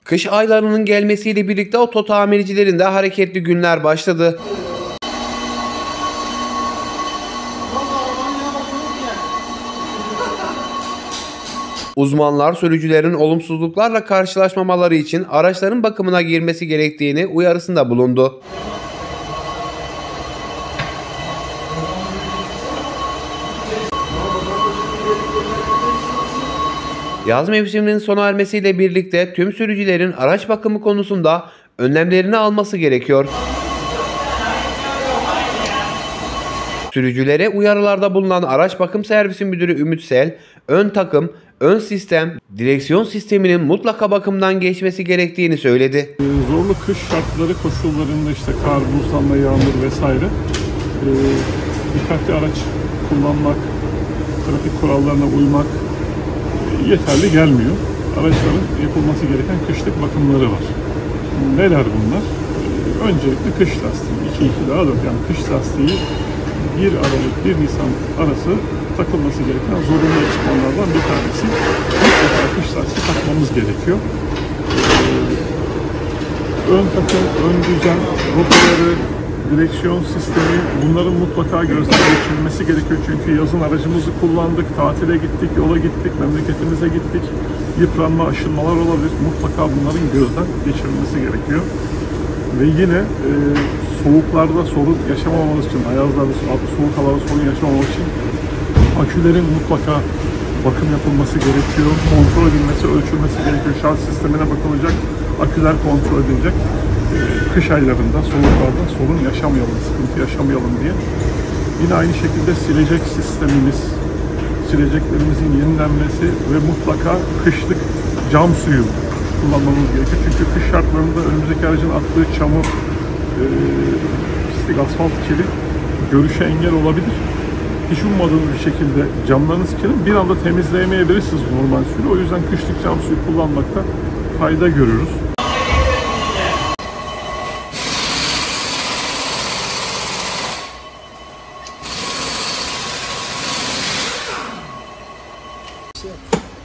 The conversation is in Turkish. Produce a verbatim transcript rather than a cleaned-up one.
Kış aylarının gelmesiyle birlikte oto tamircilerin de hareketli günler başladı. Uzmanlar sürücülerin olumsuzluklarla karşılaşmamaları için araçların bakımına girmesi gerektiğini uyarısında bulundu. Yaz mevsiminin sona ermesiyle birlikte tüm sürücülerin araç bakımı konusunda önlemlerini alması gerekiyor. Sürücülere uyarılarda bulunan Araç Bakım Servisi Müdürü Ümit Sel, ön takım, ön sistem, direksiyon sisteminin mutlaka bakımdan geçmesi gerektiğini söyledi. Zorlu kış şartları koşullarında işte kar, buzlanma, yağmur vesaire e, dikkatli araç kullanmak, trafik kurallarına uymak yeterli gelmiyor. Araçların yapılması gereken kışlık bakımları var. Neler bunlar? Öncelikle kış lastiği, iki iki daha dört yani kış lastiği bir Aralık bir Nisan arası takılması gereken zorunlu ekipmanlardan bir tanesi. Mutlaka kış lastiği takmamız gerekiyor. Ön takım, ön düzen, rotaları, direksiyon sistemi bunların mutlaka gözden geçirilmesi gerekiyor. Çünkü yazın aracımızı kullandık, tatile gittik, yola gittik, memleketimize gittik. Yıpranma, aşınmalar olabilir. Mutlaka bunların gözden geçirilmesi gerekiyor. Ve yine e, soğuklarda sorun yaşamamamız için, ayazlarda, soğuk havada sorun yaşamamamız için akülerin mutlaka bakım yapılması gerekiyor. Kontrol edilmesi, ölçülmesi gerekiyor. Şarj sistemine bakılacak, aküler kontrol edilecek. E, kış aylarında, soğuklarda sorun yaşamayalım, sıkıntı yaşamayalım diye. Yine aynı şekilde silecek sistemimiz, sileceklerimizin yenilenmesi ve mutlaka kışlık cam suyu kullanmamız gerekiyor. Çünkü kış şartlarında önümüzdeki aracın attığı çamur, e, pislik, asfalt kiri görüşe engel olabilir. Hiç ummadığınız bir şekilde camlarınız kirli, bir anda temizleyemeyebilirsiniz normal suyla. O yüzden kışlık cam suyu kullanmakta fayda görüyoruz. Şey